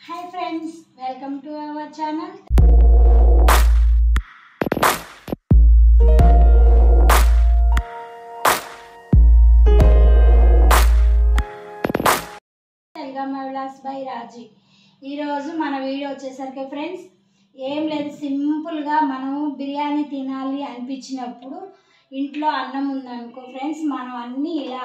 Hi friends, welcome to our channel. Telgama Vlogs by Raji. ఈ రోజు మన video వచ్చేసరికి ఫ్రెండ్స్ ఏం లేదు, సింపుల్ గా మనం బిర్యానీ తినాలి అనిపించినప్పుడు ఇంట్లో అన్నం ఉందనుకో ఫ్రెండ్స్, మనం అన్ని ఇలా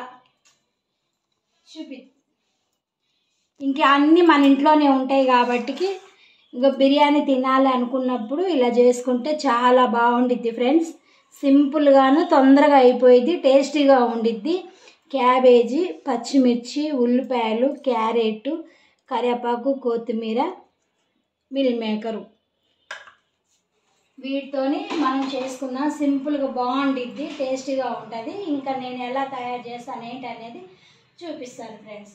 ఇంకా అన్నీ మన ఇంట్లోనే ఉంటాయి కాబట్టి ఇంకా బిర్యానీ తినాలి అనుకున్నప్పుడు ఇలా చేసుకుంటే చాలా బాగుండిద్ది ఫ్రెండ్స్. సింపుల్గాను తొందరగా అయిపోయిద్ది, టేస్టీగా ఉండిద్ది. క్యాబేజీ, పచ్చిమిర్చి, ఉల్లిపాయలు, క్యారెట్, కరివేపాకు, కొత్తిమీర, మిల్ మేకరు, వీటితోని మనం చేసుకున్న సింపుల్గా బాగుండిద్ది, టేస్టీగా ఉంటుంది. ఇంకా నేను ఎలా తయారు చేస్తాను ఏంటి అనేది చూపిస్తాను ఫ్రెండ్స్.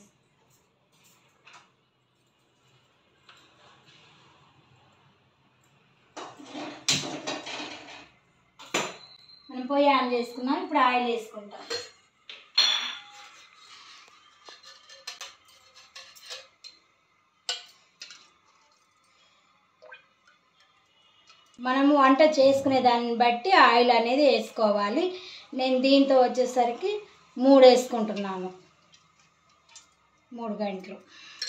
మనం పొయ్యి ఆన్ చేసుకున్నాం. ఇప్పుడు ఆయిల్ వేసుకుంటాం. మనము వంట చేసుకునే దాన్ని బట్టి ఆయిల్ అనేది వేసుకోవాలి. నేను దీంతో వచ్చేసరికి 3 వేసుకుంటున్నాను, 3 గంటలు.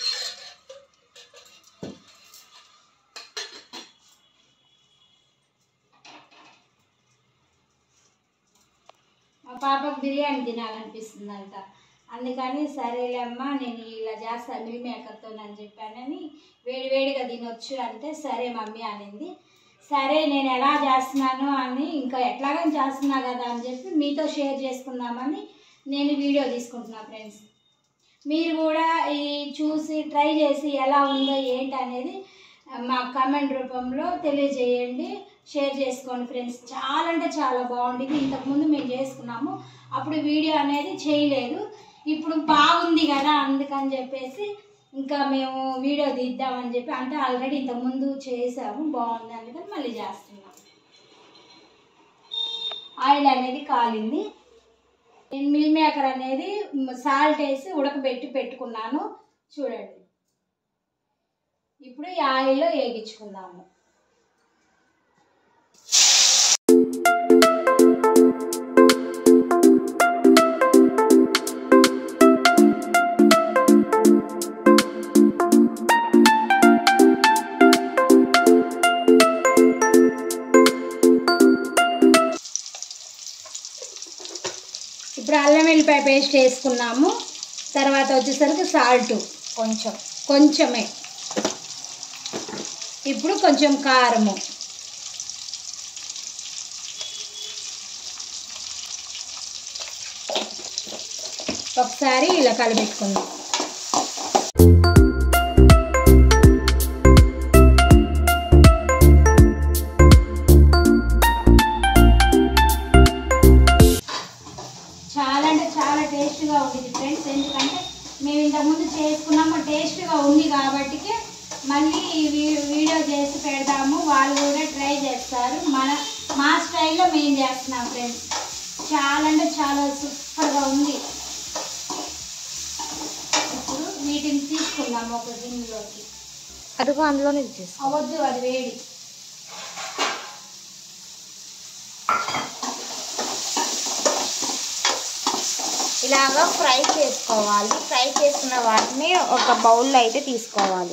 మా పాపకు బిర్యానీ తినాలనిపిస్తుందంట, అందుకని సరేలేమ్మా నేను ఇలా చేస్తాను మిల్ మేకర్తో అని చెప్పానని, వేడివేడిగా తినొచ్చు అంటే సరే మమ్మీ అనింది. సరే నేను ఎలా చేస్తున్నాను అని, ఇంకా ఎట్లాగా చేస్తున్నా కదా అని చెప్పి మీతో షేర్ చేసుకుందామని నేను వీడియో తీసుకుంటున్నా ఫ్రెండ్స్. మీరు కూడా ఇది చూసి ట్రై చేసి ఎలా ఉందో ఏంటి అనేది మా కామెంట్ రూపంలో తెలియజేయండి, షేర్ చేసుకోండి ఫ్రెండ్స్. చాలా అంటే చాలా బాగుంటుంది. ఇంతకుముందు మేము చేసుకున్నాము, అప్పుడు వీడియో అనేది చేయలేదు. ఇప్పుడు బాగుంది కదా అందుకని చెప్పేసి ఇంకా మేము వీడియో తీద్దామని చెప్పి, అంటే ఆల్రెడీ ఇంతకుముందు చేసాము, బాగుంది అందుకని మళ్ళీ చేస్తున్నాం. ఆయిల్ అనేది కాలింది. నేను మిల్ మేకర్ అనేది సాల్ట్ వేసి ఉడకబెట్టి పెట్టుకున్నాను చూడండి. ఇప్పుడు ఈ ఆయిల్లో వేగించుకుందాము. ఇప్పుడు అల్లం వెల్లిపాయ పేస్ట్ వేసుకున్నాము. తర్వాత వచ్చేసరికి సాల్ట్ కొంచెమే. ఇప్పుడు కొంచెం కారము, ఒకసారి ఇలా కలిపెట్టుకుందాం. చాలా అంటే చాలా టేస్ట్గా ఉంటుంది ఫ్రెండ్స్, ఎందుకంటే మేము ఇంతకుముందు చేసుకున్నాము, టేస్ట్గా ఉంది కాబట్టి మళ్ళీ వీడియో చేసి పెడతాము. వాళ్ళు కూడా ట్రై చేస్తారు. మా స్టైల్లో మేము చేస్తున్నాం ఫ్రెండ్స్. చాలా అంటే చాలా సూపర్గా ఉంది. ఇప్పుడు వీటిని తీసుకుందాము ఒక గిన్నెలోకి. అదిగో అందులోనే అవద్దు, అది వేడి. ఇలాగా ఫ్రై చేసుకోవాలి. ఫ్రై చేసుకున్న వాటిని ఒక బౌల్లో అయితే తీసుకోవాలి.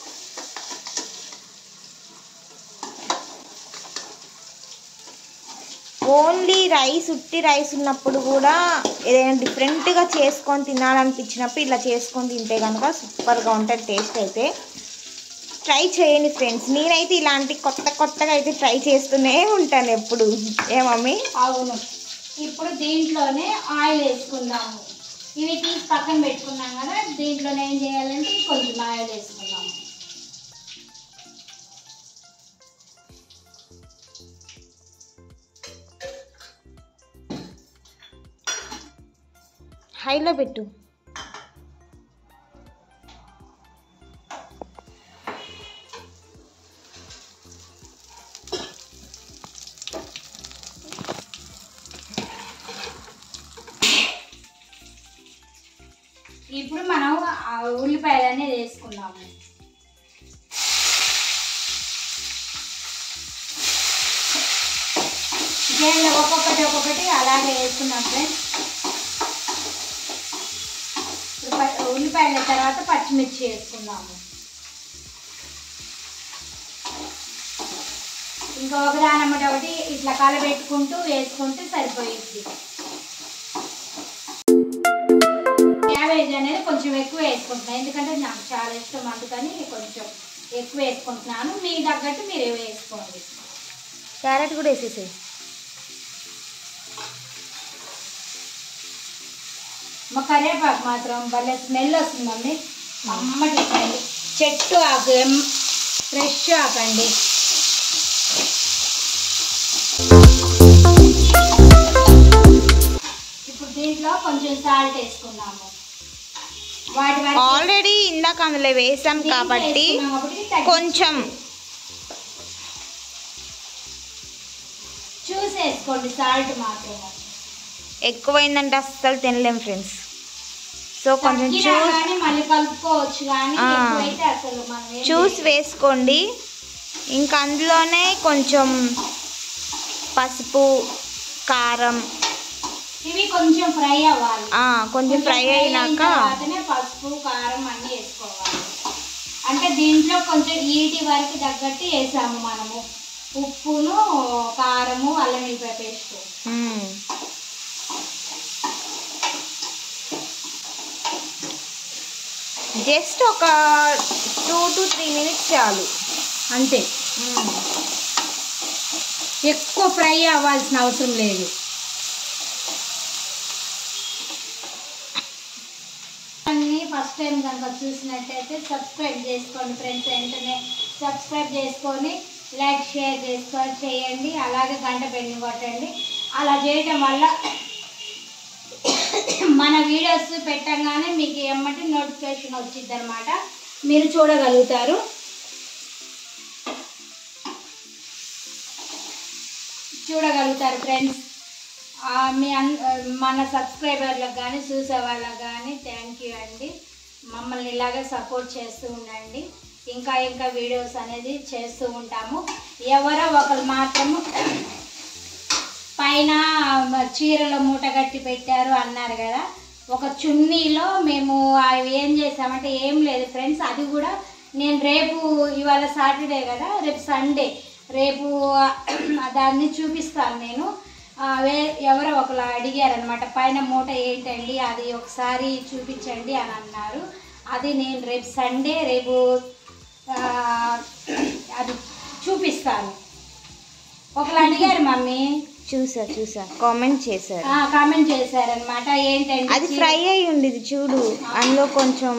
ఓన్లీ రైస్, ఉట్టి రైస్ ఉన్నప్పుడు కూడా ఏదైనా డిఫరెంట్గా చేసుకొని తినాలనిపించినప్పుడు ఇలా చేసుకొని తింటే కనుక సూపర్గా ఉంటుంది టేస్ట్ అయితే. ట్రై చేయండి ఫ్రెండ్స్. నేనైతే ఇలాంటి కొత్తగా అయితే ట్రై చేస్తూనే ఉంటాను ఎప్పుడు. ఏ మమ్మీ? అవును. ఇప్పుడు దీంట్లోనే ఆయిల్ వేసుకుందాము. ఇవి తీసి పక్కన పెట్టుకున్నాం కదా, దీంట్లోనే ఏం చేయాలంటే కొంచెం ఆయిల్ వేసుకుందాము. హైలో పెట్టు. ఇప్పుడు మనం ఉల్లిపాయలు అనేది వేసుకున్నాము. చేయండి, ఒక్కొక్కటి ఒక్కొక్కటి అలాగే వేసుకున్నాం ఫ్రెండ్స్. ఇప్పుడు ఉల్లిపాయల తర్వాత పచ్చిమిర్చి వేసుకుందాము. ఇంకా ఒక దానమ్మటి ఒకటి ఇట్లా కలబెట్టుకుంటూ వేసుకుంటే సరిపోయింది. క్యాబేజ్ అనేది కొంచెం ఎక్కువ వేసుకుంటున్నాను, ఎందుకంటే నాకు చాలా ఇష్టం, అందుకని కొంచెం ఎక్కువ వేసుకుంటున్నాను. మీ తగ్గట్టు మీరు వేసుకోండి. క్యారెట్ కూడా వేసేసాయి. మా కరివేపాకు మాత్రం భలే స్మెల్ వస్తుంది మమ్మీ, అమ్మటి స్మెల్. చెట్టు ఆకు, ఫ్రెష్ ఆకండి. ఇప్పుడు దీంట్లో కొంచెం సాల్ట్ వేసుకున్నాము. ఆల్రెడీ ఇందాక అందులో వేసాం కాబట్టి కొంచెం చూసి వేసుకోండి. సాల్ట్ మాత్రం ఎక్కువైందంటే అస్సలు తినలేం ఫ్రెండ్స్. సో కొంచెం మళ్ళీ కలుపుకోవచ్చు, కానీ ఎక్కువైతే అసలు మనం చూసి వేసుకోండి. ఇంకా అందులోనే కొంచెం పసుపు, కారం ఇవి కొంచెం ఫ్రై అవ్వాలి. కొంచెం ఫ్రై అయినాక పసుపు, కారం అన్నీ వేసుకోవాలి. అంటే దీంట్లో కొంచెం ఈటి వరకు తగ్గట్టు వేసాము మనము, ఉప్పును, కారము, అల్లం వెల్లిపాయ పేస్ట్. జస్ట్ ఒక 2 to 3 minutes చాలు అంతే. ఎక్కువ ఫ్రై అవ్వాల్సిన అవసరం లేదు. ఫస్ట్ టైం కనుక చూసినట్టయితే సబ్స్క్రైబ్ చేసుకోండి ఫ్రెండ్స్. వెంటనే సబ్స్క్రైబ్ చేసుకొని లైక్, షేర్ చేయండి. అలాగే గంట పెట్టి కొట్టండి. అలా చేయటం వల్ల మన వీడియోస్ పెట్టగానే మీకు ఏమంటే నోటిఫికేషన్ వచ్చింది అనమాట, మీరు చూడగలుగుతారు. ఫ్రెండ్స్. మన సబ్స్క్రైబర్లకు కానీ చూసే వాళ్ళకి కానీ థ్యాంక్ యూ అండి. మమ్మల్ని ఇలాగే సపోర్ట్ చేస్తూ ఉండండి. ఇంకా వీడియోస్ అనేది చేస్తూ ఉంటాము. ఎవరో ఒకరు మాత్రము పైన చీరలో మూట కట్టి పెట్టారు అన్నారు కదా, ఒక చున్నీలో మేము అవి ఏం చేసామంటే ఏం లేదు ఫ్రెండ్స్, అది కూడా నేను రేపు, ఇవాళ సాటర్డే కదా, రేపు సండే, రేపు దాన్ని చూపిస్తాను నేను. ఎవరో ఒకరు అడిగారనమాట, పైన మూట ఏంటండి అది ఒకసారి చూపించండి అని అన్నారు. అది నేను రేపు సండే, రేపు అది చూపిస్తాను. ఒకరు అడిగారు మమ్మీ, చూసా కామెంట్ చేశారనమాట, ఏంటంటే అది ఫ్రై అయి ఉండేది చూడు, అందులో కొంచెం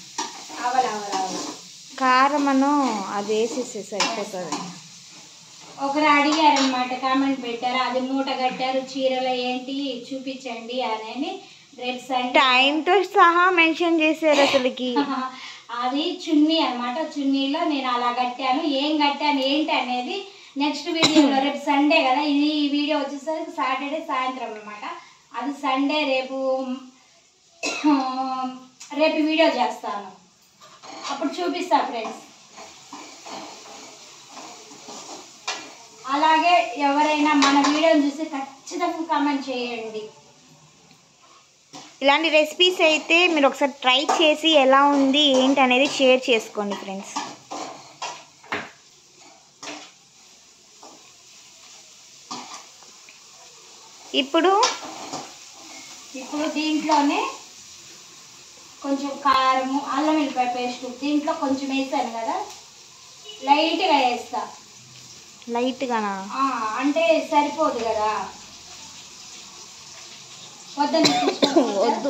కారమను అది వేసేస్తే సరిపోతుంది. ఒకరు అడిగారనమాట, కామెంట్ పెట్టారు, అది మూట కట్టారు చీరలో ఏంటి చూపించండి అని. రేపు సండే టైంతో సహా మెన్షన్ చేశారు అసలుకి. అది చున్నీ అనమాట, చున్నీలో నేను అలా కట్టాను. ఏం కట్టాను ఏంటి అనేది నెక్స్ట్ వీడియోలో, రేపు సండే కదా, ఇది ఈ వీడియో వచ్చేసరికి సాటర్డే సాయంత్రం అనమాట. అది సండే, రేపు వీడియో చేస్తాను, అప్పుడు చూపిస్తాను ఫ్రెండ్స్. అలాగే ఎవరైనా మన వీడియోని చూసి ఖచ్చితంగా కామెంట్ చేయండి. ఇలాంటి రెసిపీస్ అయితే మీరు ఒకసారి ట్రై చేసి ఎలా ఉంది ఏంటి అనేది షేర్ చేసుకోండి ఫ్రెండ్స్. ఇప్పుడు దీంట్లోనే కొంచెం కారము, అల్లం వెల్లిపాయ పేస్ట్ దీంట్లో కొంచెం వేసాను కదా, లైట్గా వేస్తా. లైట్గానా అంటే సరిపోదు కదా, వద్దు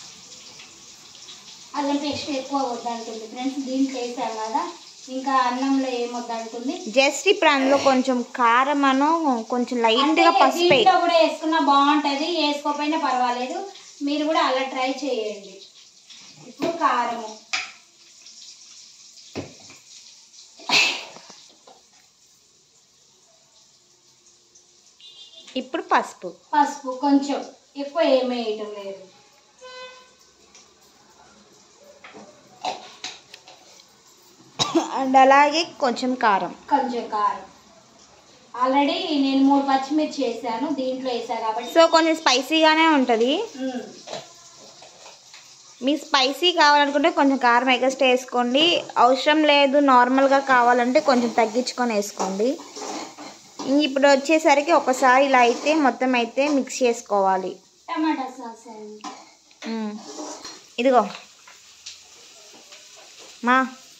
అల్లం పేస్ట్ ఎక్కువ వద్దంటుంది ఫ్రెండ్స్. దీంట్లో వేసాం కదా, ఇంకా అన్నంలో ఏమొద్దంటుంది. జస్ట్ ఇప్పుడు అందులో కొంచెం కారం అను కొంచెం లైట్గా పసుపు కూడా వేసుకున్నా బాగుంటుంది, వేసుకోకపోయినా పర్వాలేదు, మీరు కూడా అలా ట్రై చేయండి. ఇప్పుడు కారము, ఇప్పుడు పసుపు కొంచెం ఎక్కువ ఏమీ వేయటం లేదు. అండ్ అలాగే కొంచెం కారం. ఆల్రెడీ నేను 3 పచ్చిమిర్చి వేసాను, దీంట్లో వేసా కాబట్టి సో కొంచెం స్పైసీగానే ఉంటుంది. మీకు స్పైసీ కావాలనుకుంటే కొంచెం కారం ఎగస్ట్రా వేసుకోండి, అవసరం లేదు నార్మల్గా కావాలంటే కొంచెం తగ్గించుకొని వేసుకోండి. ఇప్పుడు వచ్చేసరికి ఒకసారి ఇలా అయితే మొత్తం అయితే మిక్స్ చేసుకోవాలి. టమాటా సాస్ ఇదిగో మా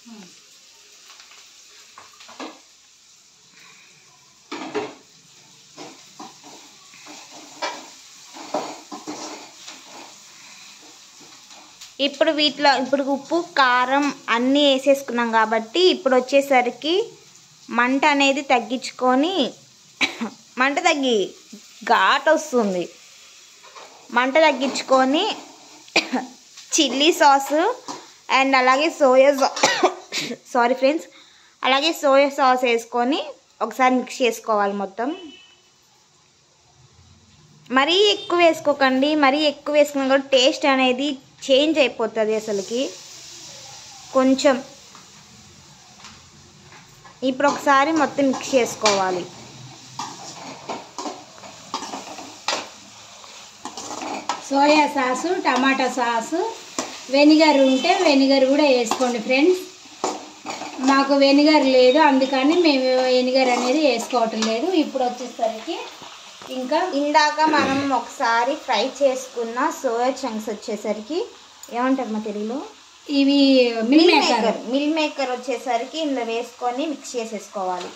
ఇప్పుడు ఉప్పు కారం అన్నీ వేసేసుకున్నాం కాబట్టి ఇప్పుడు వచ్చేసరికి మంట అనేది తగ్గించుకొని మంట తగ్గి ఘాట్ వస్తుంది, మంట తగ్గించుకొని చిల్లీ సాస్ అండ్ అలాగే సోయా సాస్ వేసుకొని ఒకసారి మిక్స్ చేసుకోవాలి మొత్తం. మరీ ఎక్కువ వేసుకోకండి, మరీ ఎక్కువ వేసుకున్నా కూడా టేస్ట్ అనేది చేంజ్ అయిపోతుంది అసలుకి. కొంచెం ఇప్పుడు ఒకసారి మొత్తం మిక్స్ చేసుకోవాలి. Soya sauce, tomato sauce, vinegar ఉంటే వెనిగర్ కూడా వేసుకోండి ఫ్రెండ్స్. మాకు వెనిగర్ లేదు, అందుకని మేము వెనిగర్ అనేది వేసుకోవటం లేదు. ఇప్పుడు వచ్చేసరికి ఇంకా ఇందాక మనం ఒకసారి ఫ్రై చేసుకున్న సోయా చంక్స్ వచ్చేసరికి ఏమంటారు మా తెలుగులో, ఇవి మిల్ మేకర్ వచ్చేసరికి ఇందులో వేసుకొని మిక్స్ చేసేసుకోవాలి.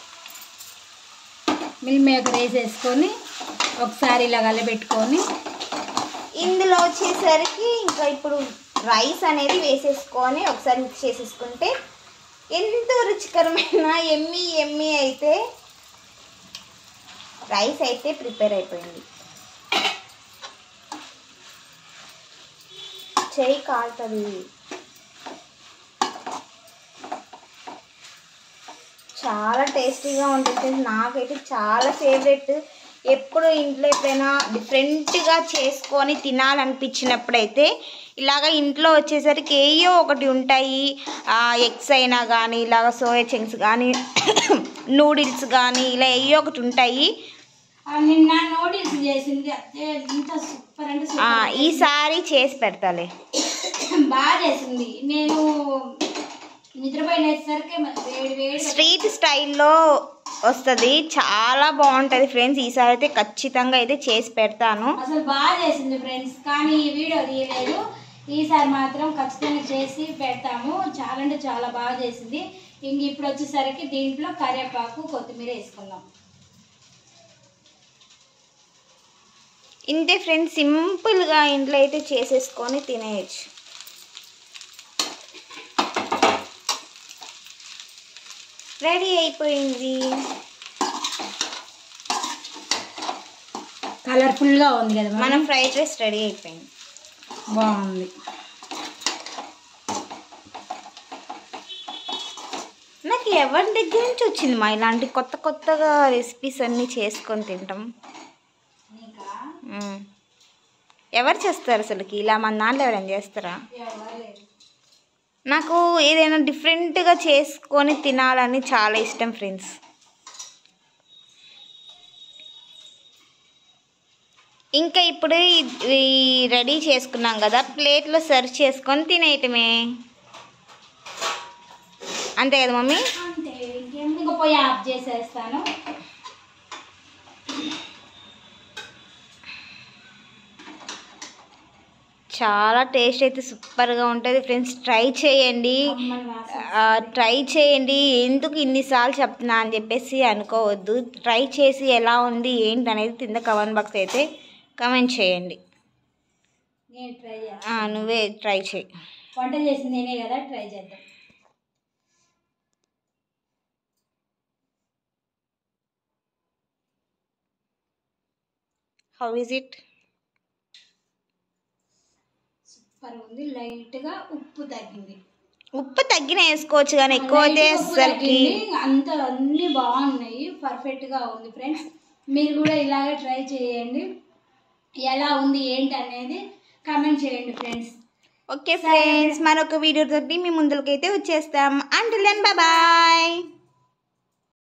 మిల్ మేకర్ వేసేసుకొని ఒకసారి ఇలా కలబెట్టుకొని ఇందులో వచ్చేసరికి ఇంకా ఇప్పుడు రైస్ అనేది వేసేసుకొని ఒకసారి మిక్స్ చేసేసుకుంటే ఎంతో రుచికరమైన ఎమ్మి అయితే రైస్ అయితే ప్రిపేర్ అయిపోయింది. చేయి కాలుతుంది. చాలా టేస్టీగా ఉంటుంది. నాకైతే చాలా ఫేవరెట్. ఎప్పుడు ఇంట్లో ఎప్పుడైనా డిఫరెంట్గా చేసుకొని తినాలనిపించినప్పుడైతే ఇలాగ ఇంట్లో వచ్చేసరికి ఏయో ఒకటి ఉంటాయి. ఎగ్స్ అయినా కానీ ఇలాగ సోయా చంక్స్ కానీ నూడిల్స్ కానీ ఇలా ఏయో ఒకటి ఉంటాయి. నిన్న నూడిల్స్ చేసింది ఎంత సూపర్ అంటే ఈసారి చేసి పెడతాలే. బాగా చేసింది. నేను నిద్రపోయినసరికి స్ట్రీట్ స్టైల్లో వస్తుంది, చాలా బాగుంటుంది ఫ్రెండ్స్. ఈసారి అయితే ఖచ్చితంగా అయితే చేసి పెడతాను. అసలు బాగా చేసింది ఫ్రెండ్స్, కానీ ఈ వీడియో తీయలేదు. ఈసారి మాత్రం ఖచ్చితంగా చేసి పెడతాము. చాలా అంటే చాలా బాగా చేసింది. ఇంక ఇప్పుడు వచ్చేసరికి దీంట్లో కరివేపాకు కొత్తిమీర వేసుకుందాం. ఇంతే ఫ్రెండ్స్, సింపుల్గా ఇంట్లో అయితే చేసేసుకొని తినేయచ్చు. రెడీ అయిపోయింది. కలర్ఫుల్గా ఉంది కదా, మన ఫ్రైడ్ రైస్ రెడీ అయిపోయింది. బాగుంది. నాకు ఎవరి దగ్గర నుంచి వచ్చింది మా ఇలాంటి కొత్త కొత్తగా రెసిపీస్ అన్నీ చేసుకొని తింటాం? ఎవరు చేస్తారు అసలుకి? ఇలా మన దాంట్లో ఎవరైనా చేస్తారా? నాకు ఏదైనా డిఫరెంట్గా చేసుకొని తినాలని చాలా ఇష్టం ఫ్రెండ్స్. ఇంకా ఇప్పుడు ఈ రెడీ చేసుకున్నాం కదా, ప్లేట్లో సర్వ్ చేసుకొని తినేయటమే. అంతే కదా మమ్మీ? అంతే. ఇంకెందుకు పోయి ఆఫ్ చేసేస్తాను. చాలా టేస్ట్ అయితే సూపర్గా ఉంటుంది ఫ్రెండ్స్. ట్రై చేయండి. ఎందుకు ఇన్నిసార్లు చెప్తున్నా అని చెప్పేసి అనుకోవద్దు. ట్రై చేసి ఎలా ఉంది ఏంటి అనేది కింద కమెంట్ బాక్స్ అయితే కమెంట్ చేయండి. నువ్వే ట్రై చేయి. వంట చేసింది నేనే కదా, ట్రై చేద్దాం. How is it? సూపర్ ఉంది. లైట్గా ఉప్పు తగ్గింది. ఉప్పు తగ్గిన వేసుకోవచ్చు కానీ ఎక్కువ అయితే అసలుకి అంత అన్నీ బాగున్నాయి. పర్ఫెక్ట్గా ఉంది ఫ్రెండ్స్. మీరు కూడా ఇలాగే ట్రై చేయండి. ఎలా ఉంది ఏంటి అనేది కామెంట్ చేయండి ఫ్రెండ్స్. ఓకే ఫ్రెండ్స్, మరొక వీడియోతో మీ ముందుకైతే వచ్చేస్తాం. Until then bye bye.